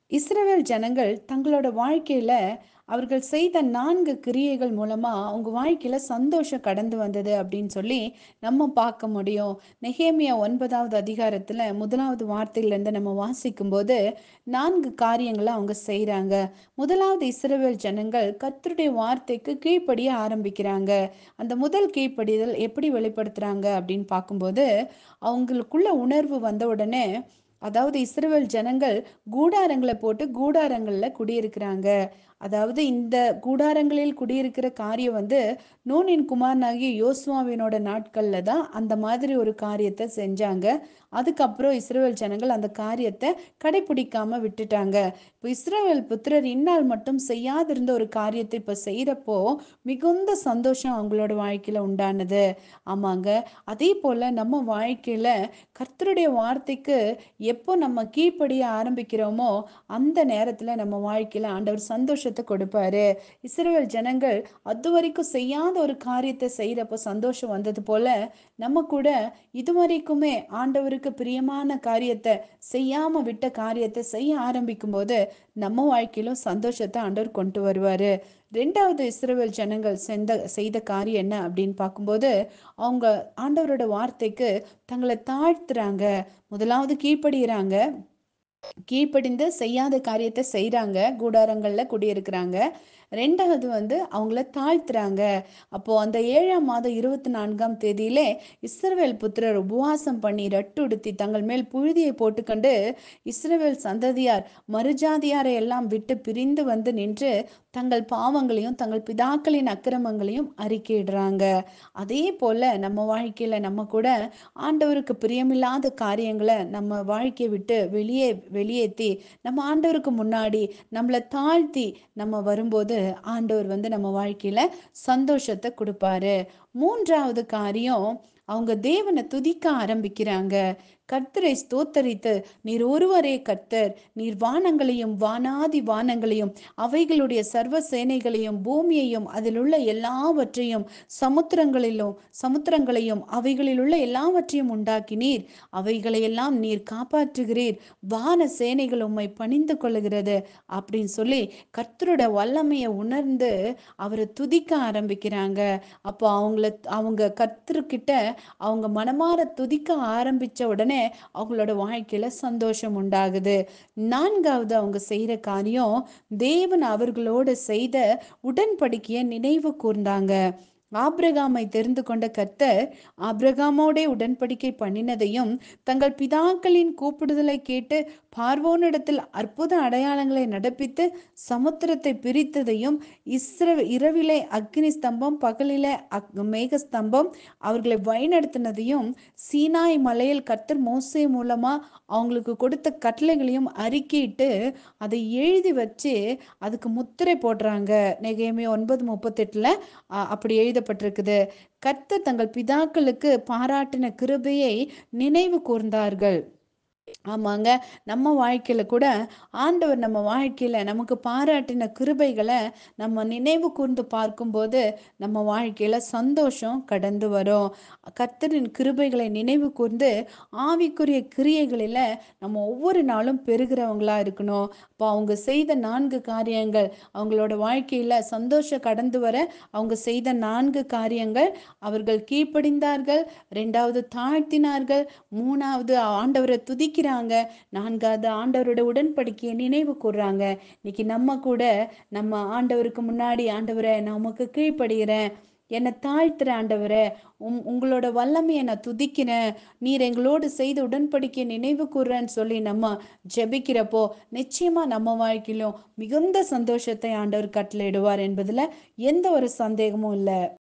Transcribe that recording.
இஸ்ரவேல் ஜனங்கள் தங்களோட வாழ்க்கையில அவர்கள் செய்த 4 கிரியைகள் மூலமா அவங்க வாழ்க்கையில சந்தோஷம் கடந்து வந்தது அப்படின்னு சொல்லி நம்ம பார்க்க முடியும். நெகேமியா 9வது அதிகாரத்துல 1வது வார்த்தையில இருந்து நம்ம வாசிக்கும்போது 4 காரியங்களை அவங்க செய்றாங்க. முதலாவது இஸ்ரவேல் ஜனங்கள் கர்த்தருடைய வார்த்தைக்கு கீழ்ப்படிய ஆரம்பிக்கிறாங்க. அந்த முதல் கீழ்ப்படிதல் எப்படி வெளிப்படுத்துறாங்க அப்படின்னு பார்க்கும்போது, அவங்களுக்குள்ள உணர்வு வந்த உடனே, அதாவது இஸ்ரவேல் ஜனங்கள் கூடாரங்களை போட்டு கூடாரங்கள்ல குடியிருக்கிறாங்க. அதாவது இந்த கூடாரங்களில் குடியிருக்கிற காரியம் வந்து நூனின் குமாரனாகிய யோசுவாவினோட நாட்கள்ல தான் அந்த மாதிரி ஒரு காரியத்தை செஞ்சாங்க. அதுக்கப்புறம் இஸ்ரவேல் ஜனங்கள் அந்த காரியத்தை கடைபிடிக்காம விட்டுட்டாங்க. இப்போ இஸ்ரவேல் புத்திரர் இந்நாள் மட்டும் செய்யாதிருந்த ஒரு காரியத்தை இப்போ செய்யறப்போ மிகுந்த சந்தோஷம் அவங்களோட வாழ்க்கையில உண்டானது. ஆமாங்க. அதே போல நம்ம வாழ்க்கையில கர்த்தருடைய வார்த்தைக்கு எப்போ நம்ம கீழ்ப்படிய ஆரம்பிக்கிறோமோ அந்த நேரத்துல நம்ம வாழ்க்கையில ஆண்டவர் சந்தோஷத்தை கொடுப்பாரு. இஸ்ரவேல் ஜனங்கள் அதுவரைக்கும் செய்யாத ஒரு காரியத்தை செய்யறப்போ சந்தோஷம் வந்தது போல நம்ம கூட இதுவரைக்குமே ஆண்டவருக்கு பிரியமான காரியத்தை செய்யாம விட்ட காரியத்தை செய்ய ஆரம்பிக்கும் போது நம்ம வாழ்க்கையிலும் சந்தோஷத்தை ஆண்டவர் கொண்டு வருவாரு. ரெண்டாவது இஸ்ரவேல் ஜனங்கள் செய்த காரியம் என்ன அப்படின்னு பார்க்கும்போது, அவங்க ஆண்டவரோட வார்த்தைக்கு தங்களை தாழ்த்துறாங்க. முதலாவது கீழ்ப்படிகிறாங்க. கீழ்ப்படிந்து செய்யாத காரியத்தை செய்றாங்க. கூடாரங்கள்ல குடியிருக்கிறாங்க. 2வது வந்து அவங்கள தாழ்த்துறாங்க. அப்போ அந்த 7ஆம் மாதம் 24ஆம் தேதியிலே இஸ்ரவேல் புத்திரர் உபவாசம் பண்ணி ரட்டுடுத்தி தங்கள் மேல் புழுதியை போட்டுக்கொண்டு இஸ்ரவேல் சந்ததியார் மறுஜாதியாரை எல்லாம் விட்டு பிரிந்து வந்து நின்று தங்கள் பாவங்களையும் தங்கள் பிதாக்களின் அக்கிரமங்களையும் அறிக்கையிடுறாங்க. அதே போல நம்ம வாழ்க்கையில நம்ம கூட ஆண்டவருக்கு பிரியமில்லாத காரியங்களை நம்ம வாழ்க்கையை விட்டு வெளியேற்றி நம்ம ஆண்டவருக்கு முன்னாடி நம்மளை தாழ்த்தி நம்ம வரும்போது ஆண்டவர் வந்து நம்ம வாழ்க்கையில சந்தோஷத்தை கொடுப்பாரு. 3வது காரியம், அவங்க தேவனை துதிக்க ஆரம்பிக்கிறாங்க. கர்த்தரை ஸ்தோத்தரித்து, நீர் ஒருவரே கர்த்தர், நீர் வானங்களையும் வானாதி வானங்களையும் அவைகளுடைய சர்வ சேனைகளையும் பூமியையும் அதில் உள்ள எல்லாவற்றையும் சமுத்திரங்களையும் அவைகளில் உள்ள எல்லாவற்றையும் உண்டாக்கினீர். அவைகளையெல்லாம் நீர் காப்பாற்றுகிறீர். வான சேனைகள் உம்மை பணிந்து கொள்ளுகிறது அப்படின்னு சொல்லி கர்த்தரோட வல்லமையை உணர்ந்து அவரை துதிக்க ஆரம்பிக்கிறாங்க. அப்போ அவங்க கர்த்தர்கிட்ட அவங்க மனமார துதிக்க ஆரம்பிச்ச உடனே அவங்களோட வாழ்க்கையில சந்தோஷம் உண்டாகுது. 4வது அவங்க செய்யற காரியம், தேவன் அவர்களோடு செய்த உடன்படிக்கையை நினைவு கூர்ந்தாங்க. ஆபிரகாமை தெரிந்து கொண்ட கர்த்தர் ஆபிரகாமோடே உடன்படிக்கை பண்ணினதையும் தங்கள் பிதாக்களின் கூப்பிடுதலை கேட்டு பார்வோனிடத்தில் அற்புத அடையாளங்களை நடப்பித்து சமுத்திரத்தை பிரித்ததையும் இரவிலே அக்னி ஸ்தம்பம் பகலிலே மேகஸ்தம்பம் அவர்களை வழிநடத்தினதையும் சீனாய் மலையில் கர்த்தர் மோசே மூலமா அவங்களுக்கு கொடுத்த கட்டளைகளையும் அறிக்கையிட்டு அதை எழுதி வச்சு அதுக்கு முத்திரை போடுறாங்க. நெகேமியா 9:38 அப்படி எழுதப்பட்டிருக்குது. கர்த்தர் தங்கள் பிதாக்களுக்கு பாராட்டின கிருபையை நினைவு கூர்ந்தார்கள். ஆமாங்க. நம்ம வாழ்க்கையில கூட ஆண்டவர் நம்ம வாழ்க்கையில நமக்கு பாராட்டின கிருபைகளை நம்ம நினைவு கூர்ந்து பார்க்கும்போது நம்ம வாழ்க்கையில சந்தோஷம் கடந்து வரும். கர்த்தரின் கிருபைகளை நினைவு கூர்ந்து ஆவிக்குரிய கிரியைகளில நம்ம ஒவ்வொரு நாளும் பெருகிறவங்களா இருக்கணும். அப்போ அவங்க செய்த 4 காரியங்கள், அவங்களோட வாழ்க்கையில சந்தோஷம் கடந்து வர அவங்க செய்த 4 காரியங்கள், அவர்கள் கீழ்ப்படிந்தார்கள், 2வது தாழ்த்தினார்கள், 3வது ஆண்டவரை துதிக்கிறாங்க, 4வது ஆண்டவரோட உடன்படிக்கையை நினைவு கூர்றாங்க. இன்னைக்கு நம்ம கூட நம்ம ஆண்டவருக்கு முன்னாடி, ஆண்டவரை நான் உமக்கு கீழ்ப்படுகிறேன், என்னை தாழ்த்துற ஆண்டவரே, உங்களோட வல்லமையை நான் துதிக்கிறேன், நீர் எங்களோடு செய்த உடன்படிக்கையை நினைவு கூர்றேன்னு சொல்லி நம்ம ஜெபிக்கிறப்போ நிச்சயமா நம்ம வாழ்க்கையிலும் மிகுந்த சந்தோஷத்தை ஆண்டவர் கட்டளையிடுவார் என்பதுல எந்த ஒரு சந்தேகமும் இல்லை.